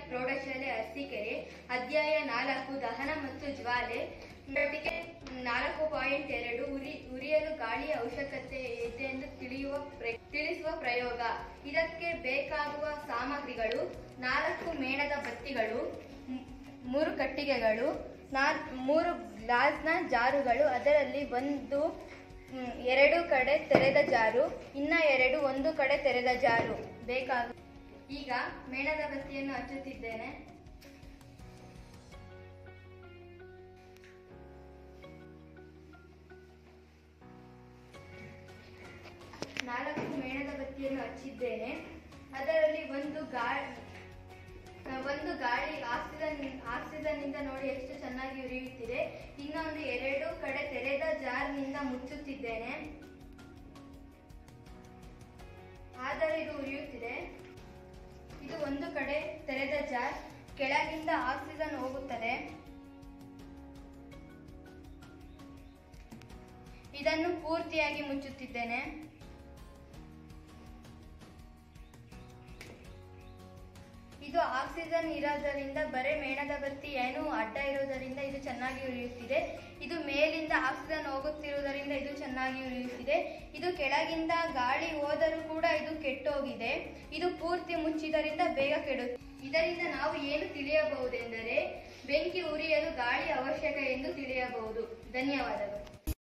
ಪ್ರೌಢಶಾಲೆ ಅರಸೀಕೆರೆ. ಅಧ್ಯಾಯ 4 ದಹನ ಮತ್ತು ಜ್ವಾಲೆ. ಚಟುವಟಿಕೆ 4.2 ಉರಿಯಲು ಗಾಳಿಯ ಅವಶ್ಯಕತೆ ಇದೆ ಎಂದು ತಿಳಿಸುವ ಪ್ರಯೋಗ. ಇದಕ್ಕೆ ಬೇಕಾಗುವ ಸಾಮಗ್ರಿಗಳು: 4 ಮೇಣದ ಬತ್ತಿಗಳು, 3 ಕಟ್ಟಿಗೆಗಳು, 3 ಗ್ಲಾಸ್ನ ಜಾರುಗಳು, ಅದರಲ್ಲಿ 2 ಕಡೆ ತೆರೆದ ಜಾರು, ಇನ್ನ 1 ಕಡೆ ತೆರೆದ ಜಾರು ಬೇಕಾಗ. ಈಗ ಮೇಣದ ಬತ್ತಿಯನ್ನು ಹಚ್ಚುತ್ತಿದ್ದೇನೆ. ನಾಲ್ಕು ಮೇಣದ ಬತ್ತಿಯನ್ನು ಹಚ್ಚಿದ್ದೇನೆ. ಅದರಲ್ಲಿ ಒಂದು ಗಾಳಿ ಆಕ್ಸಿಜನ್ ನಿಂದ ನೋಡಿ ಎಷ್ಟು ಚೆನ್ನಾಗಿ ಉರಿಯುತ್ತಿದೆ. ಇನ್ನೊಂದು 2 ಕಡೆ ತೆರೆದ ಜಾರ್ನಿಂದ ಮುಚ್ಚುತ್ತಿದ್ದೇನೆ. ಆದರೆ ಇದು ಉರಿಯುತ್ತಿದೆ. ಇದು 1 ಕಡೆ ತೆರೆದ ಜಾರ್. ಕೆಳಗಿಂದ ಆಕ್ಸಿಜನ್ ಹೋಗುತ್ತದೆ. ಇದನ್ನು ಪೂರ್ತಿಯಾಗಿ ಮುಚ್ಚುತ್ತಿದ್ದೇನೆ. ಇದು ಆಕ್ಸಿಜನ್ ಇರೋದರಿಂದ ಬರೀ ಮೇಣದ ಬತ್ತಿ ಏನು ಅಡ್ಡ ಇರೋದರಿಂದ ಇದು ಚೆನ್ನಾಗಿ ಉರಿಯುತ್ತಿದೆ. ಇದು ಮೇಲಿಂದ ಆಕ್ಸಿಜನ್ ಹೋಗುತ್ತಿರುವುದರಿಂದ ಇದು ಚೆನ್ನಾಗಿ ಉರಿಯುತ್ತಿದೆ. ಇದು ಕೆಳಗಿಂದ ಗಾಳಿ ಹೋದರೂ ಕೂಡ ಇದು ಕೆಟ್ಟೋಗಿದೆ. ಇದು ಪೂರ್ತಿ ಮುಚ್ಚಿದರಿಂದ ಬೇಗ ಕೆಡುತ್ತೆ. ಇದರಿಂದ ನಾವು ಏನು ತಿಳಿಯಬಹುದೆಂದರೆ ಬೆಂಕಿ ಉರಿಯಲು ಗಾಳಿ ಅವಶ್ಯಕ ಎಂದು ತಿಳಿಯಬಹುದು. ಧನ್ಯವಾದಗಳು.